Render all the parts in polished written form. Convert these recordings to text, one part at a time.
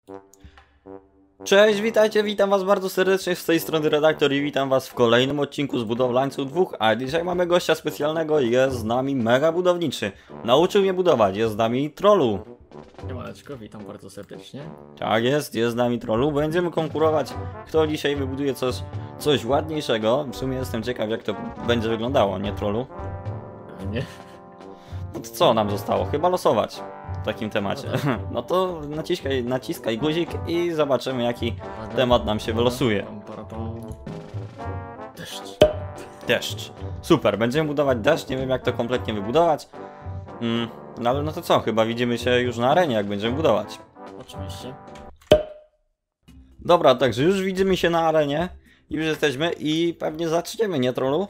Cześć, witajcie, witam was bardzo serdecznie, z tej strony Redaktor i witam was w kolejnym odcinku z Budowlańców 2, a dzisiaj mamy gościa specjalnego, jest z nami Mega Budowniczy. Nauczył mnie budować, jest z nami Trollu. Siemaneczko, witam bardzo serdecznie. Tak jest z nami Trollu, będziemy konkurować, kto dzisiaj wybuduje coś ładniejszego. W sumie jestem ciekaw, jak to będzie wyglądało, nie Trollu? Nie? No to co nam zostało? Chyba losować w takim temacie. No tak. No to naciskaj guzik i zobaczymy, jaki temat nam się wylosuje. Deszcz. Deszcz. Super, będziemy budować deszcz, nie wiem jak to kompletnie wybudować. No ale no to co, chyba widzimy się już na arenie, jak będziemy budować. Oczywiście. Dobra, także już widzimy się na arenie. Już jesteśmy i pewnie zaczniemy, nie Trollu?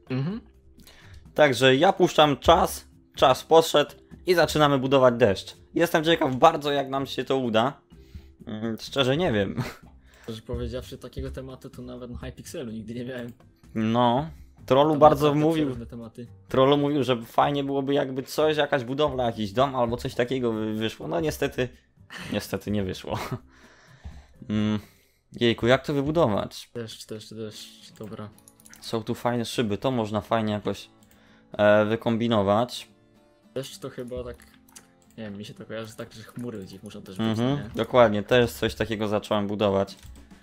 Także ja puszczam czas poszedł i zaczynamy budować deszcz. Jestem ciekaw bardzo, jak nam się to uda. Szczerze nie wiem. Szczerze powiedziawszy, takiego tematu to nawet na Hypixelu nigdy nie miałem. No, Trollu Tam bardzo naprawdę mówił. różne tematy. Trollu mówił, że fajnie byłoby jakby coś, jakaś budowla, jakiś dom albo coś takiego wyszło. No niestety nie wyszło. Jejku, jak to wybudować? Deszcz, dobra. Są tu fajne szyby, to można fajnie jakoś wykombinować. Deszcz to chyba tak, nie wiem, mi się to kojarzy tak, że chmury gdzieś muszą też być, nie? Dokładnie, też coś takiego zacząłem budować.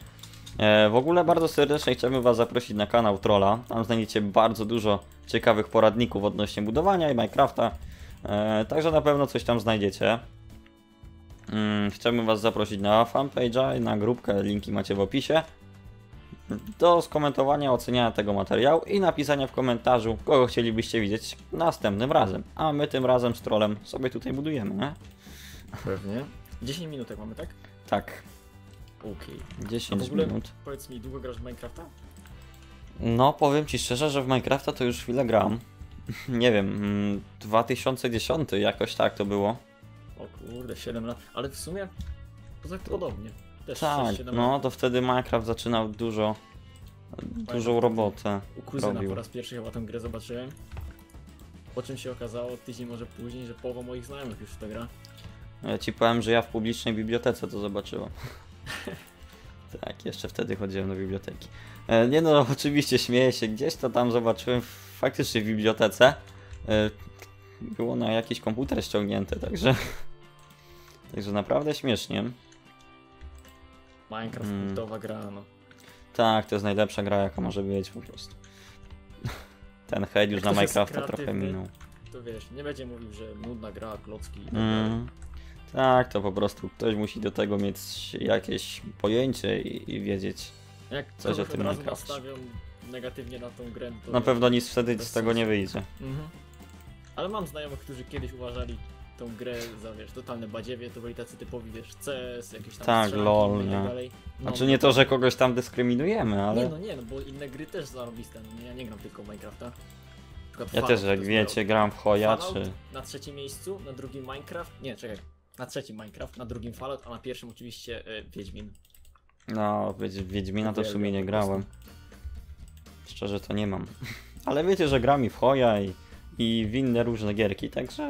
W ogóle bardzo serdecznie chciałbym was zaprosić na kanał Trolla. Tam znajdziecie bardzo dużo ciekawych poradników odnośnie budowania i Minecrafta. Także na pewno coś tam znajdziecie. Chciałbym was zaprosić na fanpage'a i na grupkę, linki macie w opisie. Do skomentowania, oceniania tego materiału i napisania w komentarzu, kogo chcielibyście widzieć następnym razem. A my tym razem z Trollem sobie tutaj budujemy, nie? Pewnie. 10 minutek mamy, tak? Tak, Okej. A 10 w ogóle, minut. powiedz mi, długo grasz w Minecrafta? No, powiem ci szczerze, że w Minecrafta to już chwilę gram. Nie wiem, 2010 jakoś tak to było. O kurde, 7 lat. Ale w sumie, to tak podobnie. Też Tak, 6-7 no lat. to wtedy Minecraft zaczynał dużą robotę. U kuzyna robił. po raz pierwszy chyba tę grę zobaczyłem. Po czym się okazało tydzień może później, że połowa moich znajomych już w to gra. Ja ci powiem, że ja w publicznej bibliotece to zobaczyłem. Tak, jeszcze wtedy chodziłem do biblioteki. Nie no, oczywiście śmieję się, gdzieś to tam zobaczyłem faktycznie w bibliotece. Było na jakiś komputer ściągnięte, także... Także naprawdę śmiesznie. Minecraft, kultowa gra, no. Tak, to jest najlepsza gra, jaka może być po prostu. Ten hejt już Jak na ktoś jest Minecrafta trochę kreatywny, minął. To wiesz, nie będzie mówił, że nudna gra, klocki i tak dalej. Tak, to po prostu ktoś musi do tego mieć jakieś pojęcie i wiedzieć. Jak coś coś o tym od razu Minecrafcie. nastawią negatywnie na tą grę, to... Na pewno nic wtedy bez z tego nie sensu. wyjdzie. Ale mam znajomych, którzy kiedyś uważali tą grę za, wiesz, totalne badziewie, to byli tacy typowi, wiesz, CS, jakieś tam Tak, strzelanki LOL, i tak nie. dalej. Znaczy nie to, że kogoś tam dyskryminujemy, ale... Nie, no bo inne gry też zarobiste, no nie, ja nie gram tylko w Minecrafta. Na przykład Ja Fallout też, to jak jest wiecie, gram w Hoja, Fallout czy... na trzecim miejscu, na drugim Minecraft, nie, czekaj, na trzecim Minecraft, na drugim Fallout, a na pierwszym oczywiście Wiedźmin. No, Wiedźmina to w sumie nie Uwielbiam po grałem. Szczerze to nie mam. Ale wiecie, że gram i w Hoja i w inne różne gierki, także...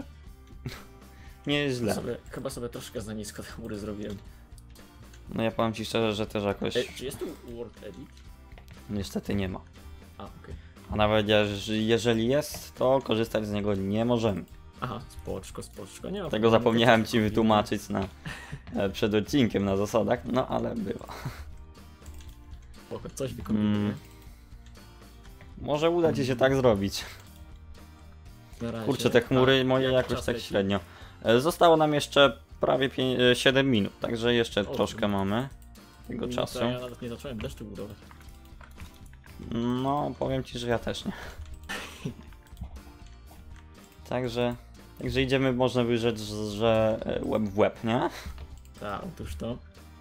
Nie jest źle. Chyba sobie troszkę za nisko te chmury zrobiłem. No ja powiem ci szczerze, że też jakoś... Czy jest tu World Edit? Niestety nie ma. A, okej. A nawet jeżeli jest, to korzystać z niego nie możemy. Aha, spoczko, nie ma Tego problemu, zapomniałem to ci wytłumaczyć przed odcinkiem na zasadach, no ale bywa. Spoko, coś wykombinuję. Może uda ci się tak zrobić. Na razie. Kurczę, te chmury moje jak jakoś czas tak leci? średnio. Zostało nam jeszcze prawie 7 minut, także jeszcze O, troszkę mamy tego Minuta, czasu. Ja nawet nie zacząłem deszczu budować. No, powiem ci, że ja też nie. Także idziemy, można by rzec, że łeb w łeb, nie? Tak, otóż to.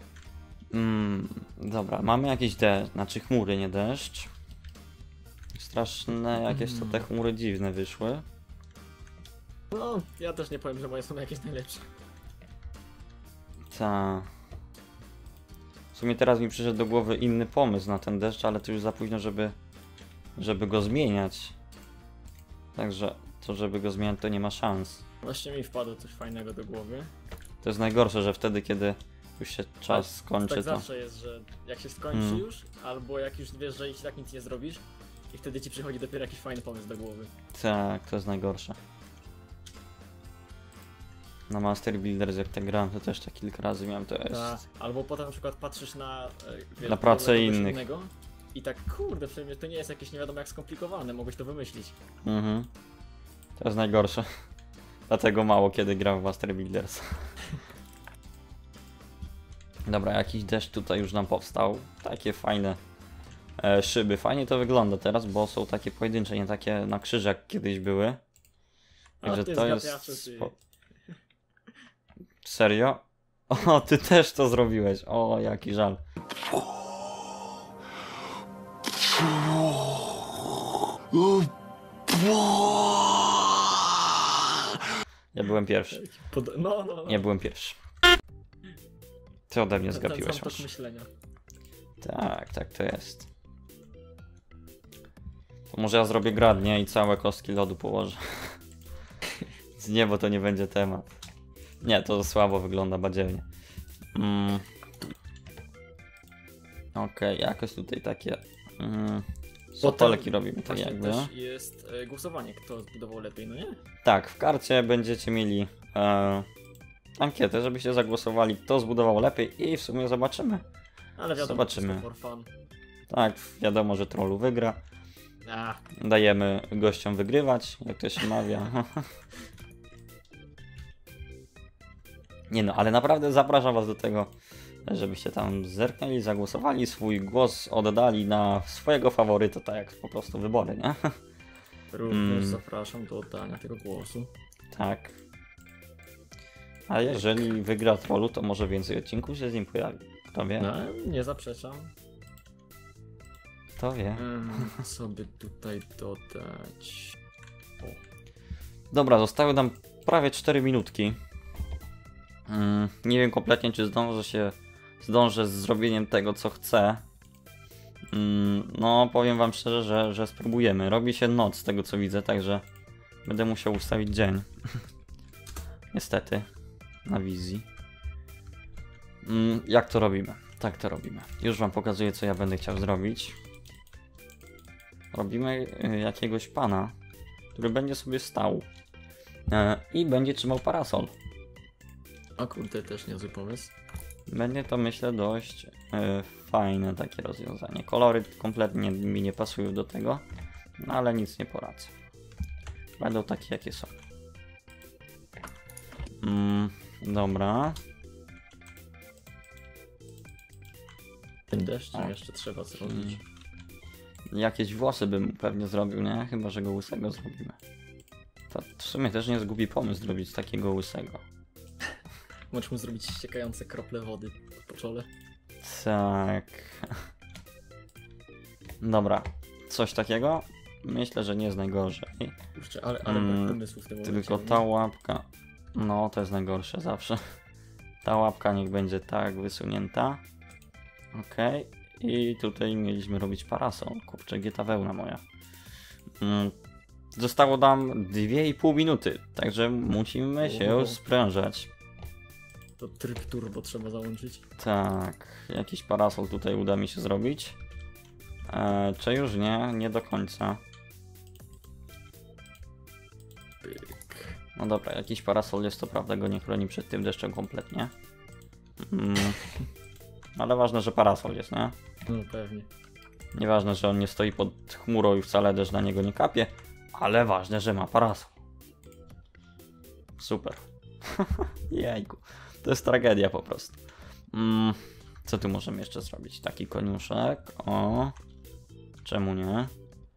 Dobra, mamy jakieś znaczy chmury, nie deszcz. Straszne jakieś to te chmury dziwne wyszły. No, ja też nie powiem, że moje są jakieś najlepsze. Ta. W sumie teraz mi przyszedł do głowy inny pomysł na ten deszcz, ale to już za późno, żeby go zmieniać. Także to, żeby go zmieniać, to nie ma szans. Właśnie mi wpadło coś fajnego do głowy. To jest najgorsze, że wtedy, kiedy już się czas skończy, tak to... zawsze jest, że jak się skończy już, albo jak już wiesz, że i tak nic nie zrobisz, i wtedy ci przychodzi dopiero jakiś fajny pomysł do głowy. Tak, to jest najgorsze. Na Master Builders jak tak grałem, to też tak kilka razy miałem, to jest... Tak. Albo potem na przykład patrzysz na... wiesz, Na pracę budowę kogoś innych. innego i tak, kurde, przecież to nie jest jakieś nie wiadomo jak skomplikowane, mogłeś to wymyślić. Mhm. To jest najgorsze. Dlatego mało kiedy gram w Master Builders. Dobra, jakiś deszcz tutaj już nam powstał. Takie fajne szyby. Fajnie to wygląda teraz, bo są takie pojedyncze, nie takie na krzyż jak kiedyś były. Także ty to jest... zgapiacze, ty. Serio? O, ty też to zrobiłeś. O, jaki żal. Ja byłem pierwszy. No. Nie byłem pierwszy. Ty ode mnie Ten zgapiłeś sam tok masz. myślenia. Tak, tak to jest. To może ja zrobię grad, nie? I całe kostki lodu położę. Nie, bo to nie będzie temat. Nie, to słabo wygląda badziewnie. Okej, jakoś tutaj takie... Sopelki robimy tak Właśnie jakby. też jest głosowanie, kto zbudował lepiej, no nie? Tak, w karcie będziecie mieli ankietę, żebyście zagłosowali, kto zbudował lepiej i w sumie zobaczymy. Ale wiadomo, Zobaczymy. wszystko for fun. Tak, wiadomo, że trollu wygra. A, Dajemy gościom wygrywać, jak to się mawia. Nie no, ale naprawdę zapraszam was do tego, żebyście tam zerknęli, zagłosowali, swój głos oddali na swojego faworyta, tak jak po prostu wybory, nie? również zapraszam do oddania tego głosu. Tak. A jeżeli wygra trollu, to może więcej odcinków się z nim pojawi. Kto wie? No, nie zaprzeczam. Kto wie? Co by tutaj dodać? Dobra, zostały nam prawie 4 minutki. Nie wiem kompletnie, czy zdążę z zrobieniem tego, co chcę. No, powiem wam szczerze, że spróbujemy. Robi się noc z tego, co widzę, także będę musiał ustawić dzień. Niestety. Na wizji. Jak to robimy? Tak to robimy. Już wam pokazuję, co ja będę chciał zrobić. Robimy jakiegoś pana, który będzie sobie stał i będzie trzymał parasol. A kurde, też niezły pomysł. Będzie to, myślę, dość fajne takie rozwiązanie. Kolory kompletnie mi nie pasują do tego, no ale nic nie poradzę. Będą takie, jakie są. Dobra. Tym deszczem jeszcze trzeba zrobić. Jakieś włosy bym pewnie zrobił, nie? Chyba, że go łysego zrobimy. To w sumie też nie jest głupi pomysł zrobić takiego łysego. Możesz mu zrobić ściekające krople wody po czole. Tak. Dobra. Coś takiego? Myślę, że nie jest najgorzej. Kurczę, ale brak pomysłu w tym momencie. Tylko ta łapka. No, to jest najgorsze zawsze. Ta łapka niech będzie tak wysunięta. Okej. I tutaj mieliśmy robić parasol. Kurczę, gdzie ta wełna moja? Zostało nam 2,5 minuty. Także musimy się sprężać. To tryb turbo trzeba załączyć. Tak. Jakiś parasol tutaj uda mi się zrobić. Czy już nie? Nie do końca. Pyk. No dobra, jakiś parasol jest, to prawda, go nie chroni przed tym deszczem kompletnie. Ale ważne, że parasol jest, nie? No pewnie. Nieważne, że on nie stoi pod chmurą i wcale deszcz na niego nie kapie, ale ważne, że ma parasol. Super. Jejku. To jest tragedia po prostu. Co tu możemy jeszcze zrobić? Taki koniuszek. O. Czemu nie?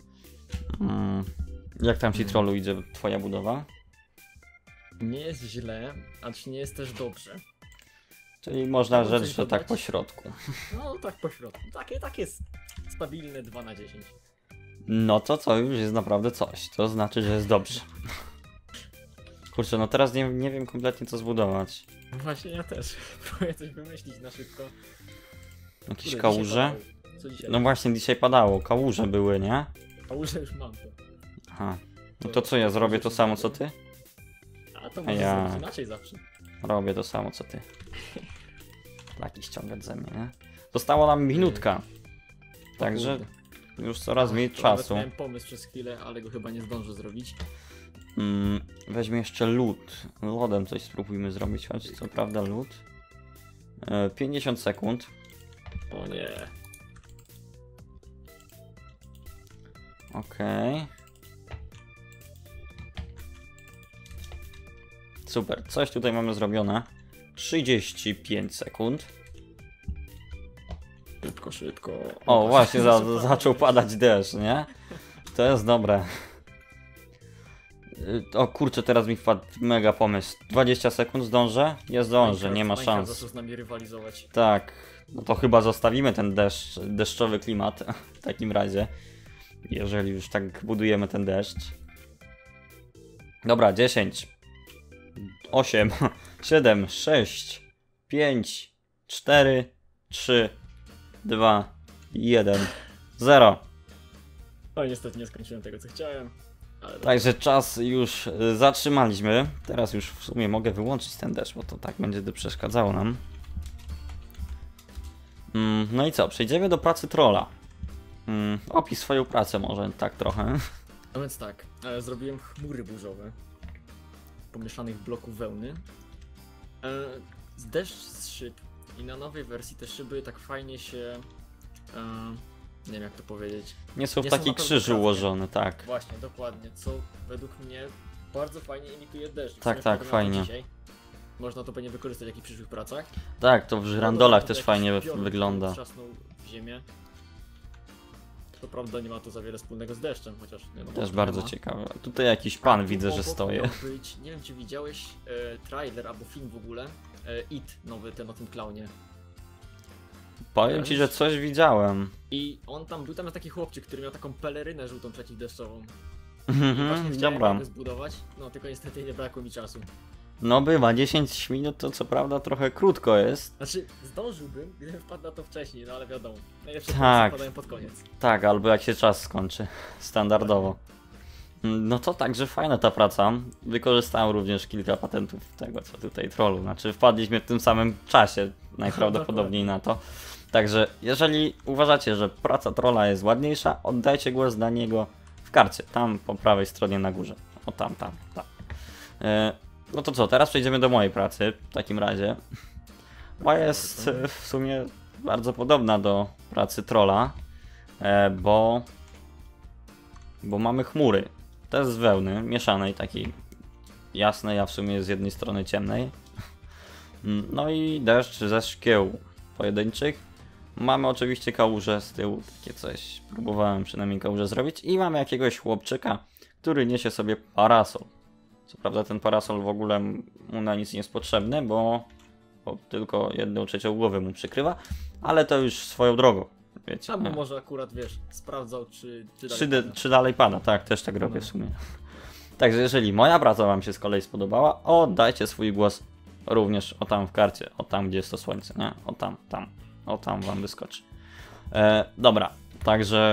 Jak tam ci trollu idzie twoja budowa? Nie jest źle, acz nie jest też dobrze. Czyli można Chciałbym rzec, coś że tak dodać? po środku. No tak po środku. Takie stabilne 2 na 10. No to co, już jest naprawdę coś. To znaczy, że jest dobrze. Kurczę, no teraz nie wiem kompletnie co zbudować. Właśnie ja też. Próbuję coś wymyślić na szybko. Jakieś Kurde, kałuże? dzisiaj padało. Co dzisiaj? No właśnie dzisiaj padało, kałuże były, nie? Kałuże już mam to. Aha. No to co, ja zrobię to samo co ty? A to może Ja. zrobić inaczej zawsze. Robię to samo co ty. flaki ściągać ze mnie, nie? Została nam minutka. Także już coraz mniej To nawet czasu. miałem pomysł przez chwilę, ale go chyba nie zdążę zrobić. Weźmy jeszcze lód. Lodem coś spróbujmy zrobić, choć co prawda lód. 50 sekund. O nie. Okej. Super, coś tutaj mamy zrobione. 35 sekund. Szybko, szybko. O, właśnie zaczął padać deszcz, nie? To jest dobre. O kurczę, teraz mi wpadł mega pomysł. 20 sekund zdążę? Nie zdążę, nie ma Minecraft szans. zaczął z nami rywalizować. Tak, no to chyba zostawimy ten deszczowy klimat w takim razie. Jeżeli już tak budujemy ten deszcz. Dobra, 10, 8, 7, 6, 5, 4, 3, 2, 1, 0. No niestety nie skończyłem tego, co chciałem. Ale Także czas już zatrzymaliśmy. Teraz już w sumie mogę wyłączyć ten deszcz, bo to tak będzie przeszkadzało nam. No i co? Przejdziemy do pracy trolla. Opisz swoją pracę może tak trochę. No więc tak, zrobiłem chmury burzowe. Pomieszanych bloków wełny. Deszcz z szyb. I na nowej wersji te szyby tak fajnie się... nie wiem jak to powiedzieć. Nie są w Nie są taki na pewno krzyż kratkie. ułożony, tak. Właśnie, dokładnie. Co według mnie bardzo fajnie imituje deszcz. W Tak, sumie tak, tego fajnie. nawet dzisiaj. Można to pewnie wykorzystać w jakichś przyszłych pracach. Tak, to w żyrandolach To też jakiś fajnie piorun wygląda. trzasnął w ziemię. To prawda nie ma to za wiele wspólnego z deszczem, chociaż... Nie, no, Też może bardzo ma. ciekawe. Tutaj jakiś pan Tu widzę, że obok stoi. miał być, nie wiem czy widziałeś trailer albo film w ogóle. It, nowy ten o tym klaunie. Powiem ci, że coś widziałem. I on tam był, tam jest taki chłopczyk, który miał taką pelerynę żółtą przeciwdeszczową. I właśnie chciałem Dobra. go zbudować, no tylko niestety nie brakło mi czasu. No bywa, 10 minut to co prawda trochę krótko jest. Znaczy, zdążyłbym, gdybym wpadł na to wcześniej, no ale wiadomo. Najlepsze Tak. pomysły padają pod koniec. Tak, albo jak się czas skończy. Standardowo. No to także fajna ta praca. Wykorzystałem również kilka patentów tego, co tutaj trollu. Znaczy wpadliśmy w tym samym czasie najprawdopodobniej na to. Także jeżeli uważacie, że praca trolla jest ładniejsza, oddajcie głos na niego w karcie. Tam po prawej stronie na górze. O tam. No to co, teraz przejdziemy do mojej pracy w takim razie. Moja jest w sumie bardzo podobna do pracy trolla, bo mamy chmury. To jest z wełny mieszanej, takiej jasnej, a w sumie z jednej strony ciemnej. No i deszcz ze szkieł pojedynczych. Mamy oczywiście kałuże z tyłu, takie coś. Próbowałem przynajmniej kałuże zrobić. I mamy jakiegoś chłopczyka, który niesie sobie parasol. Co prawda ten parasol w ogóle mu na nic nie jest potrzebny, bo tylko 1/3 głowy mu przykrywa. Ale to już swoją drogą. Wiecie, Albo nie? może akurat, wiesz, sprawdzał czy Czy dalej pada, tak, też tak robię w sumie. Także jeżeli moja praca wam się z kolei spodobała, oddajcie swój głos również o tam w karcie, o tam gdzie jest to słońce, nie? O tam wam wyskoczy. Dobra, także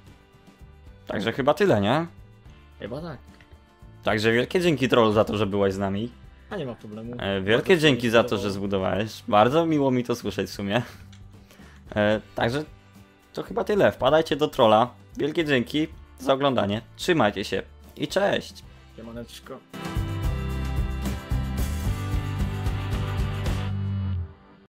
chyba tyle, nie? Chyba tak. Także wielkie dzięki trollu za to, że byłaś z nami. A nie ma problemu. Wielkie Bardzo dzięki się za to, podobało. że zbudowałeś. Bardzo miło mi to słyszeć w sumie. Także to chyba tyle. Wpadajcie do trolla. Wielkie dzięki za oglądanie. Trzymajcie się i cześć! Siemaneczko.